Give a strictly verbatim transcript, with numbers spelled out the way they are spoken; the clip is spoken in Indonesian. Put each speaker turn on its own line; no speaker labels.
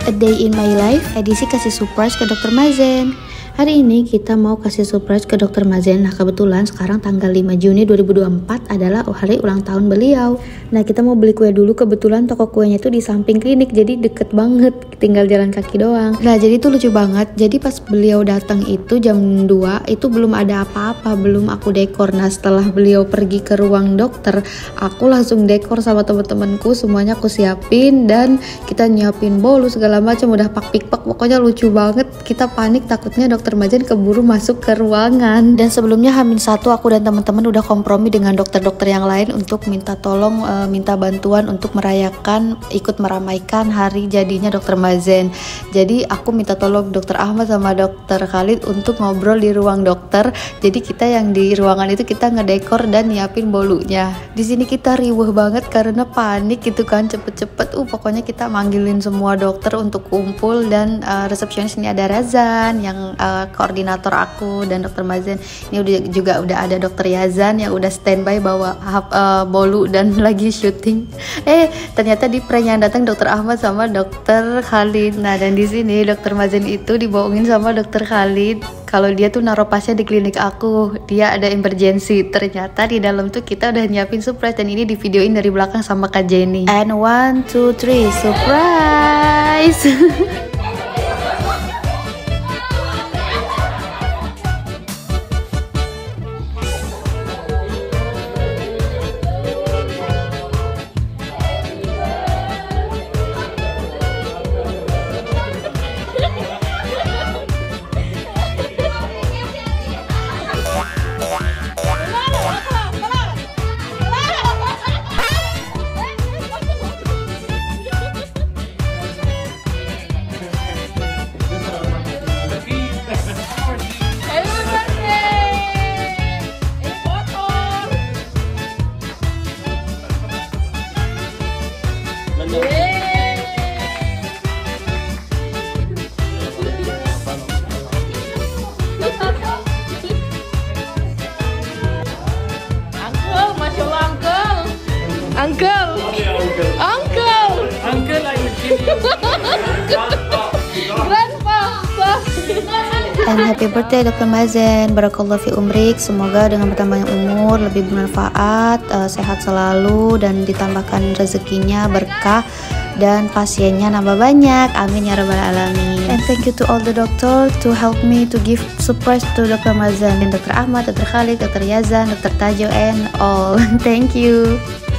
A Day in My Life, edisi kasih surprise ke dokter Mazen. Hari ini kita mau kasih surprise ke dokter Mazen. Nah kebetulan sekarang tanggal lima Juni dua ribu dua puluh empat adalah hari ulang tahun beliau. Nah kita mau beli kue dulu, kebetulan toko kuenya itu di samping klinik, jadi deket banget, tinggal jalan kaki doang. Nah jadi itu lucu banget, jadi pas beliau datang itu jam dua, itu belum ada apa-apa, belum aku dekor. Nah setelah beliau pergi ke ruang dokter, aku langsung dekor sama teman-temanku, semuanya aku siapin dan kita nyiapin bolu segala macam, udah pak pikpak, pokoknya lucu banget. Kita panik takutnya dokter Mazen keburu masuk ke ruangan. Dan sebelumnya Hamin satu aku dan teman-teman udah kompromi dengan dokter-dokter yang lain untuk minta tolong e, minta bantuan untuk merayakan, ikut meramaikan hari jadinya dokter Mazen. Jadi aku minta tolong dokter Ahmad sama dokter Khalid untuk ngobrol di ruang dokter. Jadi kita yang di ruangan itu kita ngedekor dan nyiapin bolunya. Di sini kita riuh banget karena panik gitu kan, cepet-cepet. Uh pokoknya kita manggilin semua dokter untuk kumpul dan uh, resepsionis ini ada Razan yang uh, koordinator aku dan dokter Mazen. Ini udah juga udah ada dokter Yazan yang udah standby bawa uh, bolu dan lagi syuting. Eh ternyata di prank yang datang dokter Ahmad sama dokter Khalid. Nah dan di sini dokter Mazen itu dibohongin sama dokter Khalid kalau dia tuh naruh pasien di klinik aku, dia ada emergency. Ternyata di dalam tuh kita udah nyiapin surprise dan ini di videoin dari belakang sama Kak Jenny. And one two three surprise.
Uncle, uncle,
uncle, I will give you.
grandpa.
And happy birthday dokter Mazen, barakallahu fi umrik. Semoga dengan bertambahnya umur lebih bermanfaat, uh, sehat selalu dan ditambahkan rezekinya berkah dan pasiennya nambah banyak. Amin ya rabbal alamin. And thank you to all the doctor to help me to give surprise to dokter Mazen, dan dokter Ahmad, dokter Khalid, dokter Yazan, dokter Tajo and all. Thank you.